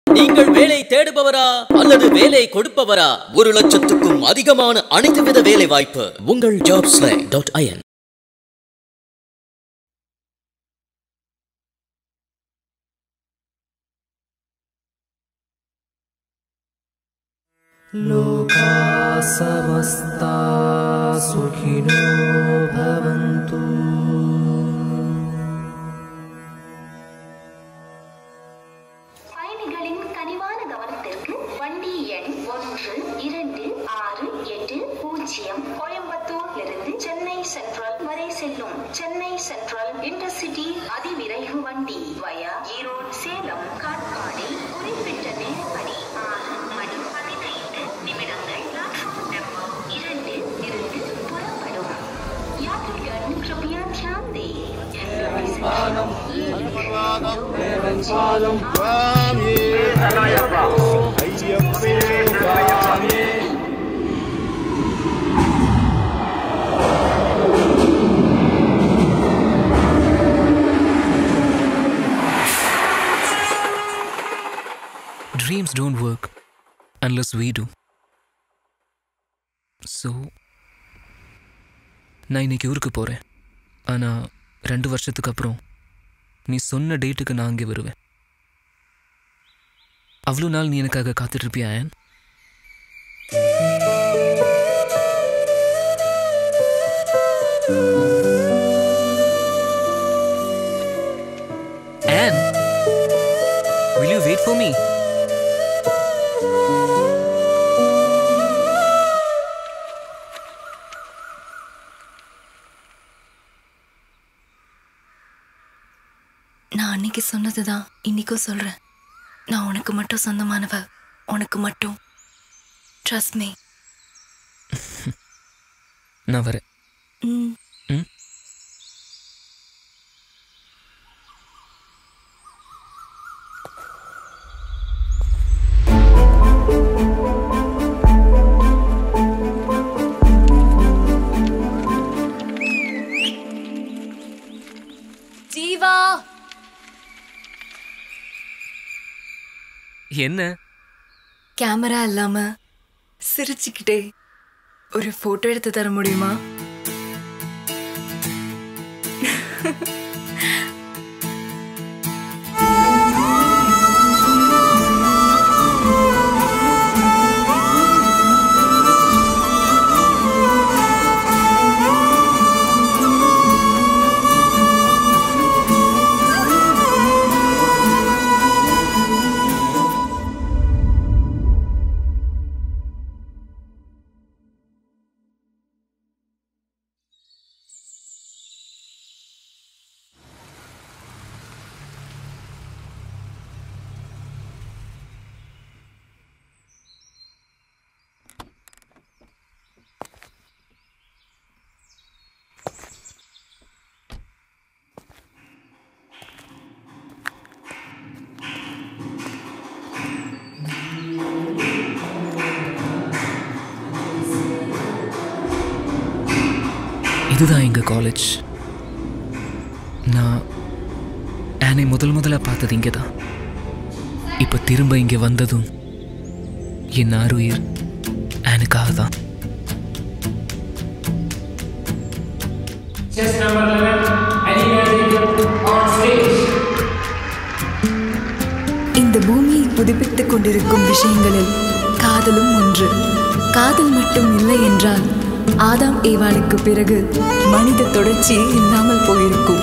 நீங்கள் வேலை தேடுபவரா அல்லது வேலை கொடுப்பவரா? 1,00,000க்கும் அதிகமான அனைத்து வித வேலை வாய்ப்பு உங்கள் jobslang.in. लोका समस्ता सुखिनो भवन्तु. பயணிகளின் கனிவான கவனத்திற்கு வண்டி எண் 1268 கோயம்புத்தூரிலிருந்து சென்னை சென்ட்ரல் வரை செல்லும் சென்னை சென்ட்ரல் இன்டர்சிட்டி அதிவிரைவு வண்டி வயா ஈரோடு சேலம் காட்பாடி குறிப்பிட்ட நேரப்படி 6:15 प्लेटफॉर्म नंबर 2 இருந்து புறப்படும். யாத்ரிகன் कृपया ध्यान दें. Dreams don't work unless we do. So, நான் இன்னைக்கு ஊருக்கு போகிறேன். ஆனால் 2 வருஷத்துக்கு அப்புறம் நீ சொன்ன டேட்டுக்கு நான் அங்கே வருவேன். அவ்வளோ நாள் நீ எனக்காக காத்துட்ருப்பியா Anne? Anne, will you wait for me? நான் அன்னைக்கு சொன்னதுதான் இன்னைக்கும் சொல்றேன். நான் உனக்கு மட்டும் சொந்தமானவ, உனக்கு மட்டும். Trust me. நான் வரேன். ஜீவா, என்ன? கேமரா இல்லாம சிரிச்சுக்கிட்டே ஒரு போட்டோ எடுத்து தர முடியுமா? இதுதான் எங்கள் காலேஜ். நான் ஆனை முதல்ல பார்த்தது இங்கே தான். இப்போ திரும்ப இங்கே வந்ததும் என் ஆருயிர் ஆனுக்காக தான். இந்த பூமியை புதுப்பித்துக் கொண்டிருக்கும் விஷயங்களில் காதலும் ஒன்று. காதல் மட்டும் இல்லை என்றால் ஆதாம் ஏவாளுக்கு பிறகு மனித தொடர்ச்சியே இல்லாமல் போயிருக்கும்.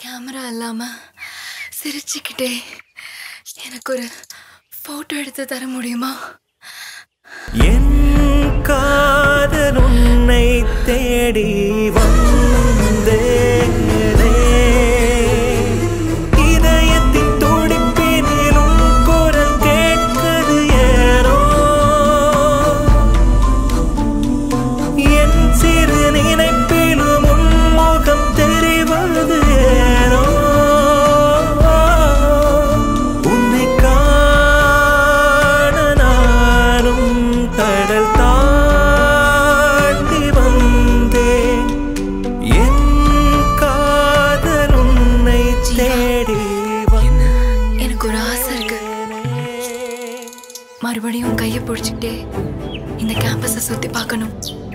கேமரா இல்லாம சிரிச்சுக்கிட்டே எனக்கு ஒரு போட்டோ எடுத்து தர முடியுமா? என் காதல் உன்னை தேடி வந்தேனே, இதயத்தின் துடிப்பினிலும் குரல் கேட்குது ஏனோ, என் சிறு நினைப்பிலும் உன் முகம் தெரிவது ஏனோ, உன்னை காண நானும் கடல் தாண்டி வந்தேன், என் காதல் உன்னை தேடி எனக்கு ஒரு ஆசை இருக்கு. மறுபடியும் கையை பிடிச்சிக்கிட்டே இந்த கேம்பஸை சுத்தி பார்க்கணும்.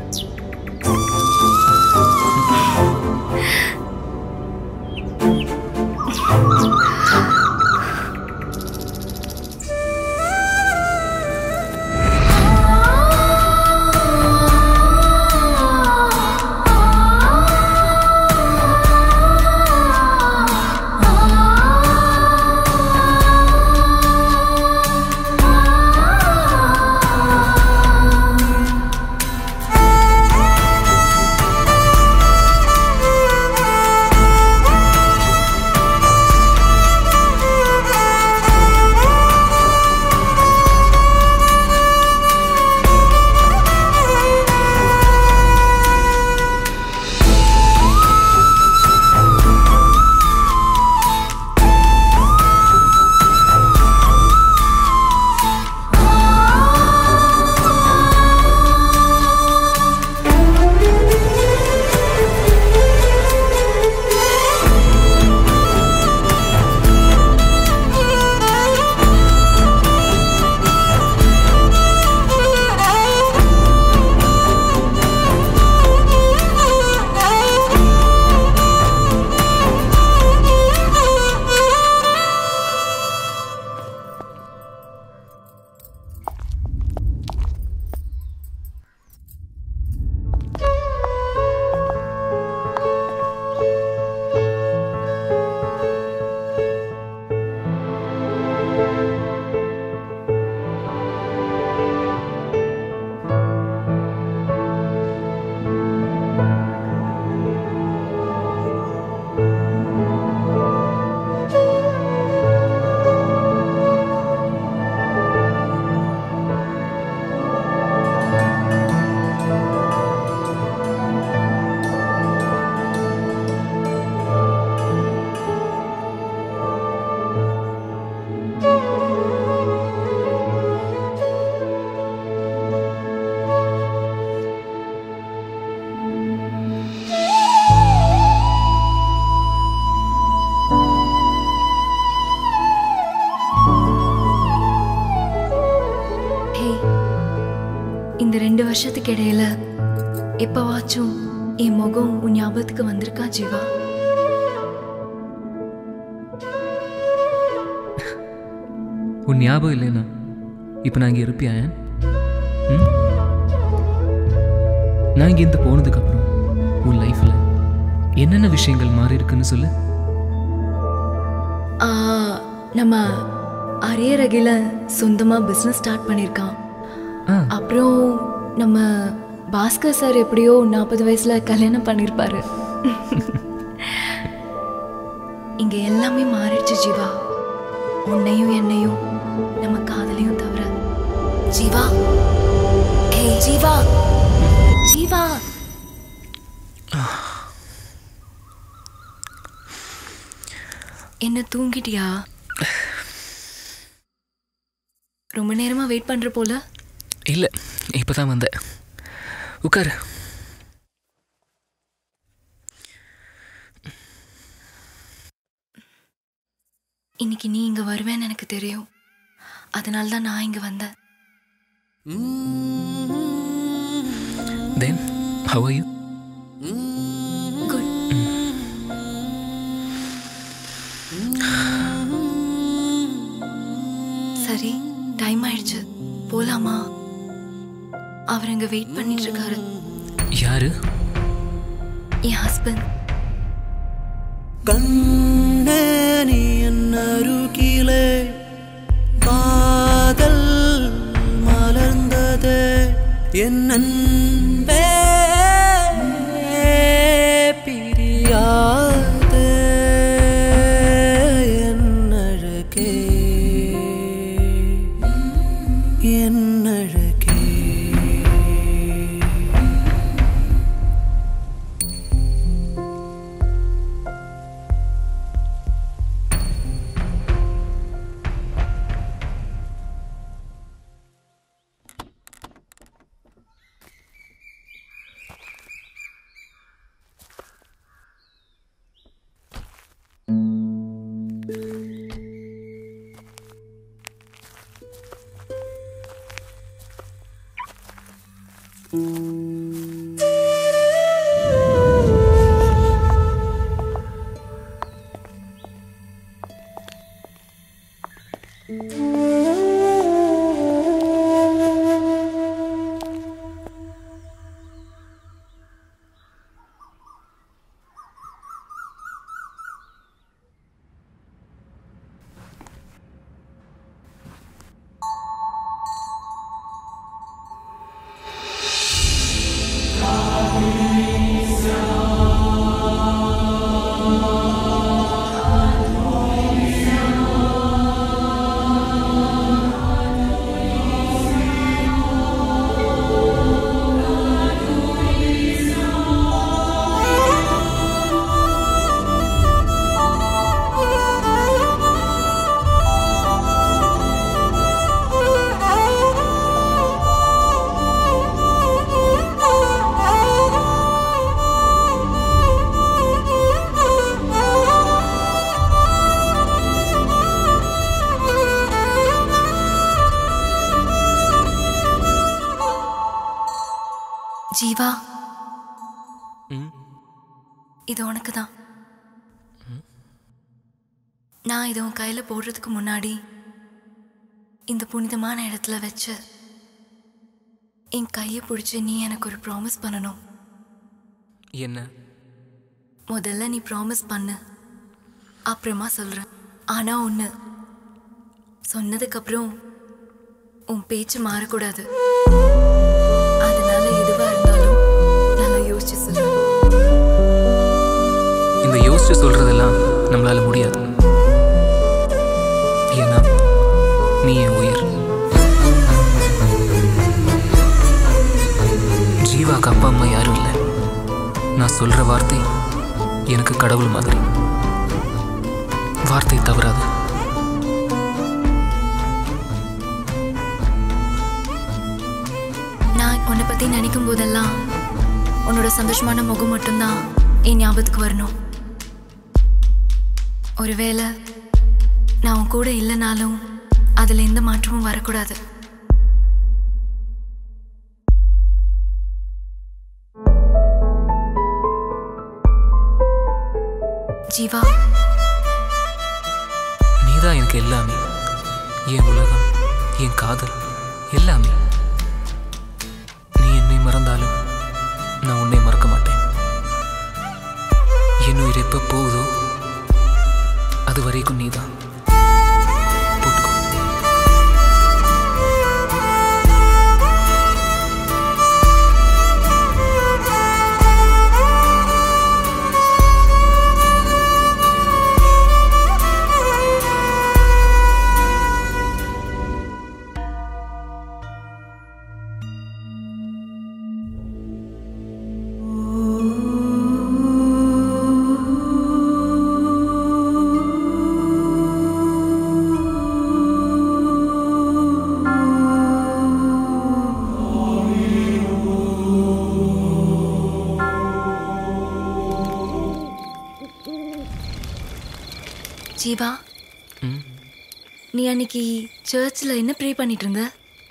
இந்த 2 வருஷத்துக்கு இடையில எப்பவாச்சும் என் முகம் உன் ஞாபகத்துக்கு வந்திருக்கா ஜீவா? உன் ஞாபகம் இல்லைன்னா இப்போ நான் இங்கே இருப்பியா? நான் இங்கேருந்து போனதுக்கப்புறம் உன் லைஃப்பில் என்னென்ன விஷயங்கள் மாறி இருக்குன்னு சொல்லு. நம்ம அரியரகில சொந்தமா பிசினஸ் ஸ்டார்ட் பண்ணிருக்கான். அப்புறம் நம்ம பாஸ்கர் சார் எப்படியோ 40 வயசுல கல்யாணம் பண்ணிருப்பாரு. இங்க எல்லாமே மாறிடுச்சு ஜீவா. உன்னையும் என்னையும் நம்ம காதலையும் தவிர. ஜீவா, ஏய் ஜீவா, ஜீவா. என்ன தூங்கிட்டியா? ரொம்ப நேரமா வெயிட் பண்ற போல. இல்லை, இப்பதான் வந்தேன். உட்காரு. இன்னைக்கு நீ இங்க வருவேன்னு எனக்கு தெரியும். அதனால தான் நான் இங்க வந்தேன். Then, how are you? Good. சரி, டைம் ஆயிடுச்சு, போலாமா? அவர் இங்க வெயிட் பண்ணிட்டு இருக்காரு. யாரு? என் ஹஸ்பண்ட். அன்பே பிரியாத என்னழகே என்னழகே ஜீவா, இது உனக்கு தான். நான் இதை உன் கையில் போடுறதுக்கு முன்னாடி இந்த புனிதமான இடத்துல வச்சு என் கையை பிடிச்சி நீ எனக்கு ஒரு ப்ராமிஸ் பண்ணணும். என்ன? முதல்ல நீ ப்ராமிஸ் பண்ணு, அப்புறமா சொல்கிறேன். ஆனால் ஒன்று, சொன்னதுக்கப்புறம் உன் பேச்சு மாறக்கூடாது. அதனால எதுவாக இருந்தாலும் நல்லா யோசிச்சு சொல்லு. இந்த யோசிச்சு சொல்றதெல்லாம் நம்மளால முடியாது. ஏன்னா நீ என் உயிர். ஜீவாக்கு அப்பா அம்மா யாரும் இல்லை. நான் சொல்ற வார்த்தை எனக்கு கடவுள் மாதிரி. வார்த்தை தவறாது. நான் உன்னை பற்றி நினைக்கும் போதெல்லாம் உன்னோட சந்தோஷமான முகம் மட்டும்தான் என் ஞாபகத்துக்கு வரணும். ஒருவேளை நான் உன் கூட இல்லைனாலும் அதில் எந்த மாற்றமும் வரக்கூடாது. ஜீவா, நீதான் எனக்கு எல்லாமே. என் உலகம், என் காதல், எல்லாமே. நீ என்னை மறந்தாலும் நான் உன்னை மறக்க மாட்டேன். என் உயிர் எப்போ போகுதோ அது வரைக்கும் நீதான். போட்டுக்கோ. ஜீவா, நீ அன்னைக்கு சர்ச்சில் என்ன ப்ரே பண்ணிட்டு இருந்த?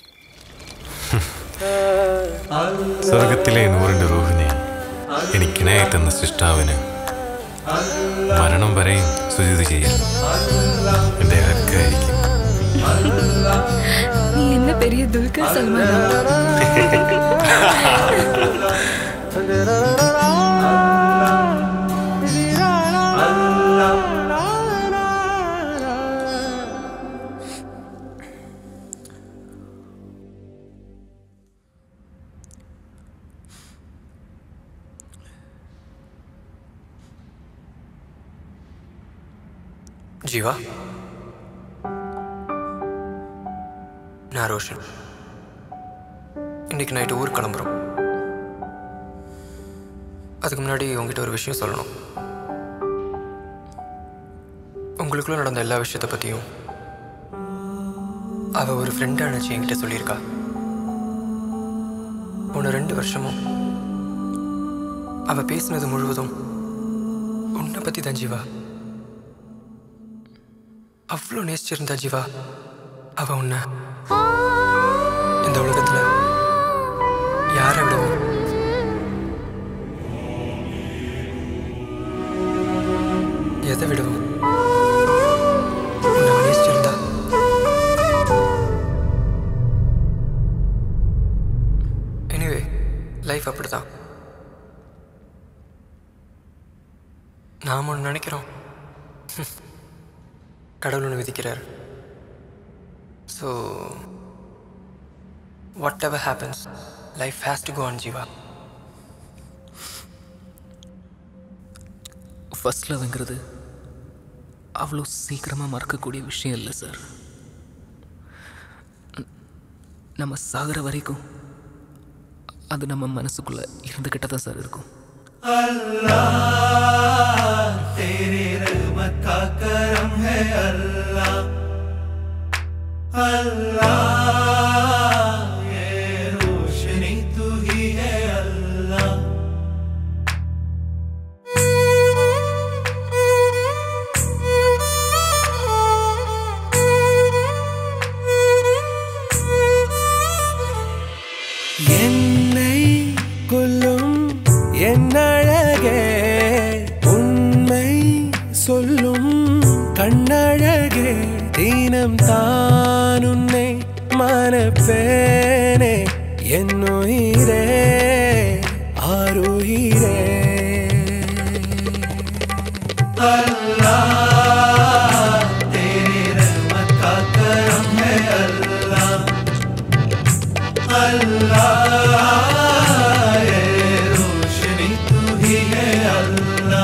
സ്വർഗത്തിലെ നൂറിൻ്റെ റൂഹിനെ എനിക്കിണയായി തന്ന സൃഷ്ടാവിന് മരണം വരെയും സുജൂദ് ചെയ്യാൻ എൻ്റെ ഹക്കായിരിക്കും. நீ என்ன பெரிய துல்கர் சல்மானா? ஜீவா, நான் ரோஷன். இன்னைக்கு நைட்டு ஊருக்கு கிளம்புறோம். அதுக்கு முன்னாடி உங்ககிட்ட ஒரு விஷயம் சொல்லணும். உங்களுக்குள்ள நடந்த எல்லா விஷயத்தை பற்றியும் அவள் ஒரு ஃப்ரெண்டாக நினச்சி என்கிட்ட சொல்லியிருக்கா. போன 2 வருஷமும் அவள் பேசினது முழுவதும் உன்னை பற்றி தான் ஜீவா. அவ்வளோ நேசிச்சிருந்தா ஜீவா அவ உன்னை. இந்த உலகத்தில் யாரை விடவும் எதை விடவும் உன்னை நேசிச்சிருந்தா. எனிவே, லைஃப் அப்படிதான். நாம் ஒன்று நினைக்கிறோம், கடவுள் ஒன்று விதிக்கிறார். So whatever happens, life has to go on Jeeva. First லவ்ங்கிறது அவ்வளோ சீக்கிரமாக மறக்கக்கூடிய விஷயம் இல்லை சார். நம்ம சாகிற வரைக்கும் அது நம்ம மனசுக்குள்ளே இருந்துக்கிட்ட தான் சார் இருக்கும். अल्लाह तेरे रहमत का करम है अल्लाह, अल्लाह ये रोशनी तू ही है अल्लाह. என்னை கொல்லும் என்னழகே, உண்மை சொல்லும் கண்ணழகே, தினம் தான் உன்னை மனப்பேனே, என்னுயிரே ஆருயிரே. अल्लाह तेरे रहमत का करम है अल्लाह, अल्लाह ये रोशनी तू ही है अल्लाह.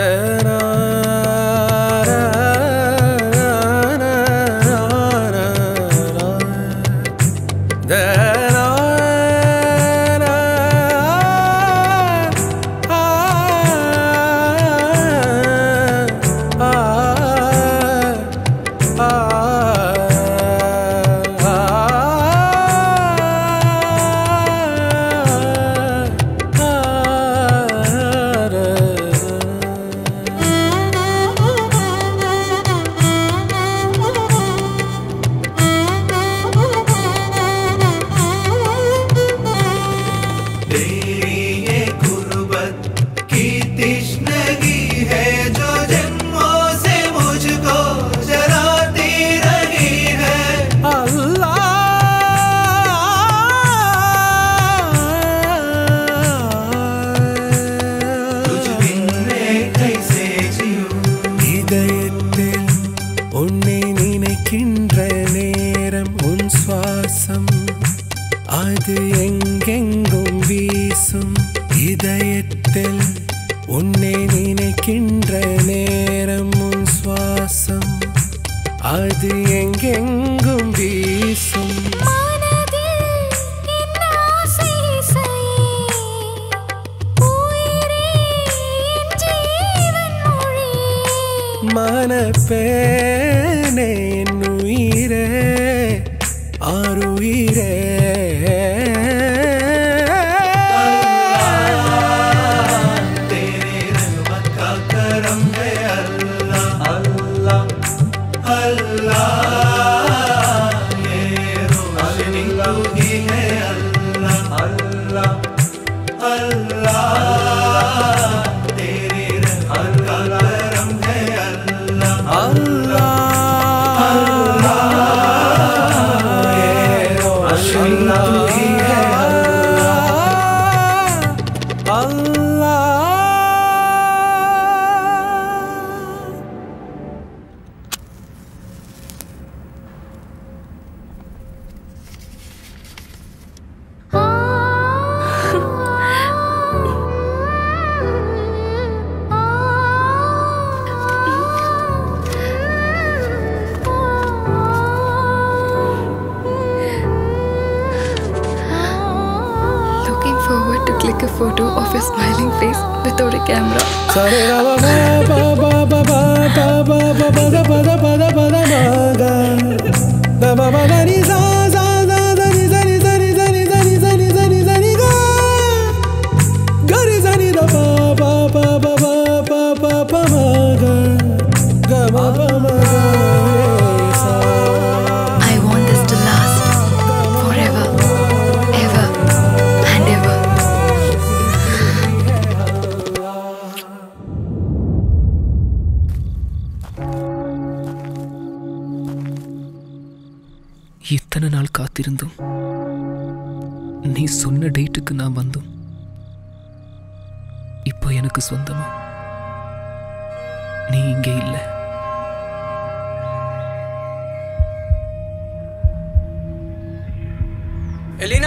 அது எங்கெங்கும் வீசும் இதயத்தில் உன்னை நினைக்கின்ற நேரம் உன் சுவாசம் அது எங்கெங்கும் வீசும் மனப்பேனே என் உயிரே ஆருயிரே camera. I want this to last forever, ever and ever. இத்தனை நாள் காத்திருந்தும் நீ சொன்ன டேட்டுக்கு நான் வந்தும் இப்போ எனக்கு சொந்தமா நீ இங்கே இல்லை. எலினா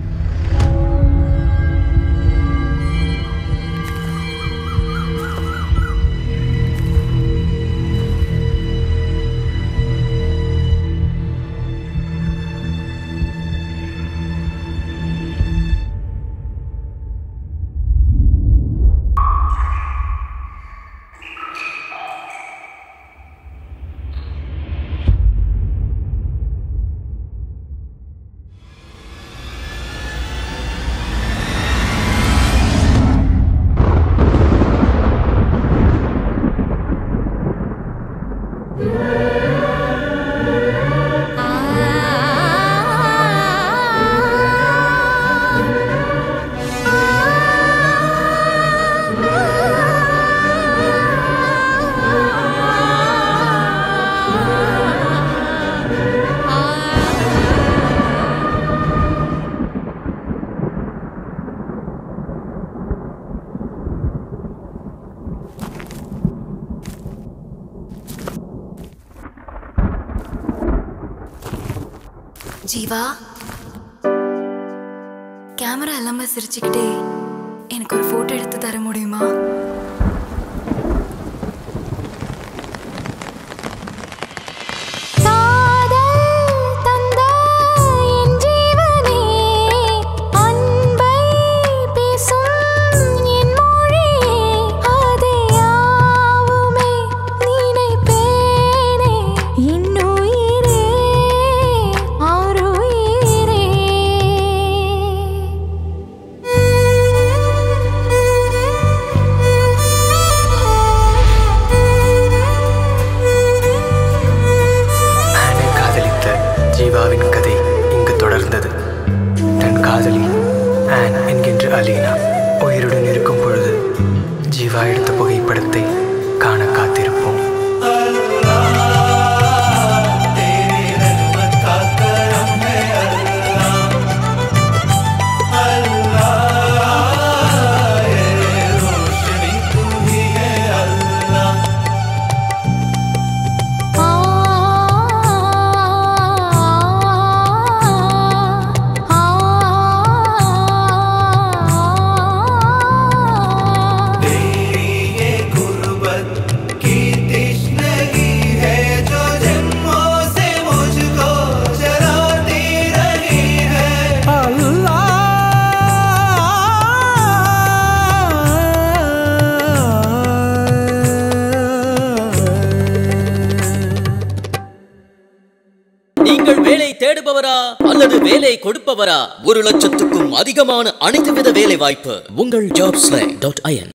ஜீவா, கேமரா எல்லாமே சிரிச்சுக்கிட்டே எனக்கு ஒரு போட்டோ எடுத்து தர முடியுமா? ஜீவாவின் கதை இங்கு தொடர்ந்தது. தன் காதலி ஆன் என்கின்ற அலீனா உயிருடன் இருக்கும் பொழுது ஜீவா எடுத்த புகைப்படத்தை காண காத்திருப்போம். நீங்கள் வேலை தேடுபவரா அல்லது வேலை கொடுப்பவரா? 1,00,000க்கும் அதிகமான அனைத்து வித வேலை வாய்ப்பு உங்கள் jobsling.in.